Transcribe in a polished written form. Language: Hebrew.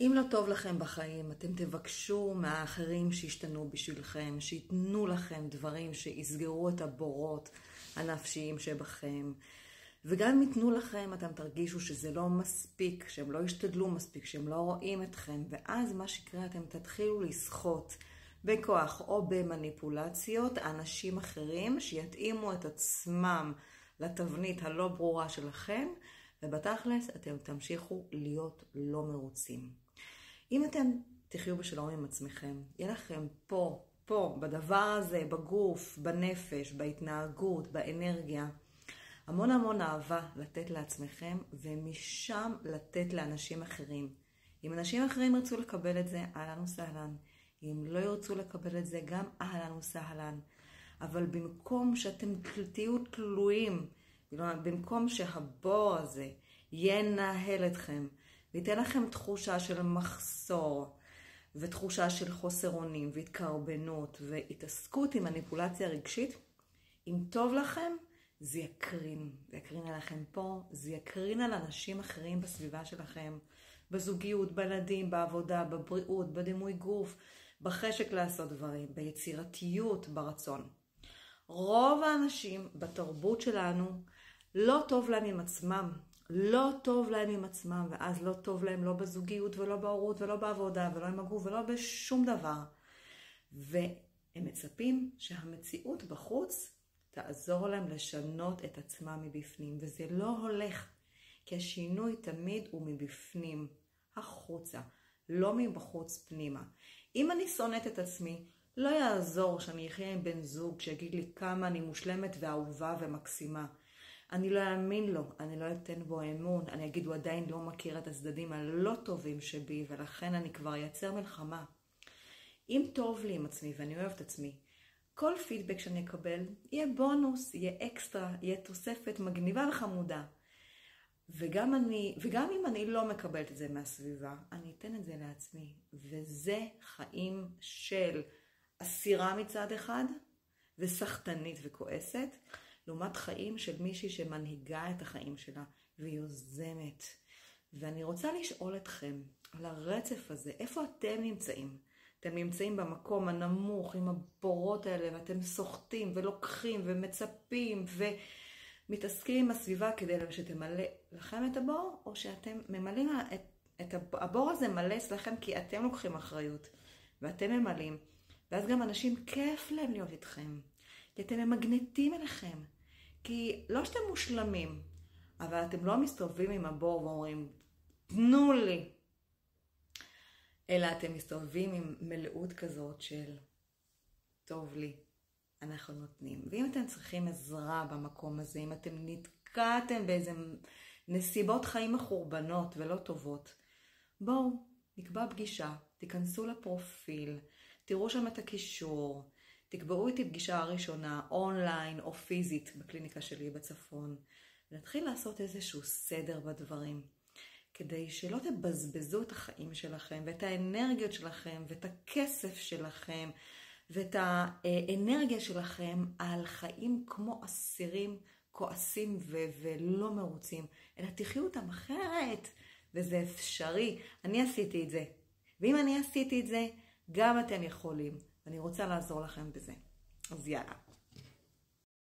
אם לא טוב לכם בחיים, אתם תבקשו מהאחרים שישתנו בשבילכם, שיתנו לכם דברים שיסגרו את הבורות הנפשיים שבכם. וגם אם יתנו לכם, אתם תרגישו שזה לא מספיק, שהם לא ישתדלו מספיק, שהם לא רואים אתכם. ואז מה שקרה, אתם תתחילו לסחוט בכוח או במניפולציות אנשים אחרים שיתאימו את עצמם לתבנית הלא ברורה שלכם, ובתכלס אתם תמשיכו להיות לא מרוצים. אם אתם תחיו בשלום עם עצמכם, יהיה לכם פה, בדבר הזה, בגוף, בנפש, בהתנהגות, באנרגיה, המון אהבה לתת לעצמכם, ומשם לתת לאנשים אחרים. אם אנשים אחרים ירצו לקבל את זה, אהלן וסהלן. אם לא ירצו לקבל את זה, גם אהלן וסהלן. אבל במקום שאתם תהיו תלויים, במקום שהבור הזה ינהל אתכם, וייתן לכם תחושה של מחסור, ותחושה של חוסר אונים, והתקרבנות, והתעסקות עם מניפולציה רגשית, אם טוב לכם, זה יקרין עליכם פה, זה יקרין על אנשים אחרים בסביבה שלכם, בזוגיות, בילדים, בעבודה, בבריאות, בדימוי גוף, בחשק לעשות דברים, ביצירתיות, ברצון. רוב האנשים בתרבות שלנו לא טוב להם עם עצמם, ואז לא טוב להם לא בזוגיות ולא בהורות ולא בעבודה ולא עם הגוף ולא בשום דבר. והם מצפים שהמציאות בחוץ תעזור להם לשנות את עצמם מבפנים, וזה לא הולך, כי השינוי תמיד הוא מבפנים, החוצה, לא מבחוץ פנימה. אם אני שונאת את עצמי, לא יעזור שאני אחיה עם בן זוג שיגיד לי כמה אני מושלמת ואהובה ומקסימה. אני לא אאמין לו, אני לא אתן בו אמון, אני אגיד הוא עדיין לא מכיר את הצדדים הלא טובים שבי, ולכן אני כבר אייצר מלחמה. אם טוב לי עם עצמי ואני אוהב את עצמי, כל פידבק שאני אקבל יהיה בונוס, יהיה אקסטרה, יהיה תוספת מגניבה וחמודה. וגם אם אני לא מקבלת את זה מהסביבה, אני אתן את זה לעצמי. וזה חיים של אסירה מצד אחד, וסחטנית וכועסת, לעומת חיים של מישהי שמנהיגה את החיים שלה, ויוזמת. ואני רוצה לשאול אתכם על הרצף הזה, איפה אתם נמצאים? אתם נמצאים במקום הנמוך עם הבורות האלה, ואתם סוחטים ולוקחים ומצפים ומתעסקים עם הסביבה כדי שתמלא לכם את הבור, או שאתם ממלאים את הבור הזה מלא אצלכם כי אתם לוקחים אחריות ואתם ממלאים, ואז גם אנשים כיף להם להיות איתכם, כי אתם ממגנטים אליכם, כי לא שאתם מושלמים, אבל אתם לא מסתובבים עם הבור ואומרים תנו לי, אלא אתם מסתובבים עם מלאות כזאת של טוב לי, אנחנו נותנים. ואם אתם צריכים עזרה במקום הזה, אם אתם נתקעתם באיזה נסיבות חיים מחורבנות ולא טובות, בואו נקבע פגישה, תיכנסו לפרופיל, תראו שם את הקישור, תקבעו איתי פגישה הראשונה, אונליין או פיזית בקליניקה שלי בצפון, ונתחיל לעשות איזשהו סדר בדברים. כדי שלא תבזבזו את החיים שלכם, ואת האנרגיות שלכם, ואת הכסף שלכם, ואת האנרגיה שלכם על חיים כמו אסירים כועסים ולא מרוצים, אלא תחיו אותם אחרת, וזה אפשרי. אני עשיתי את זה, ואם אני עשיתי את זה, גם אתם יכולים, ואני רוצה לעזור לכם בזה. אז יאללה.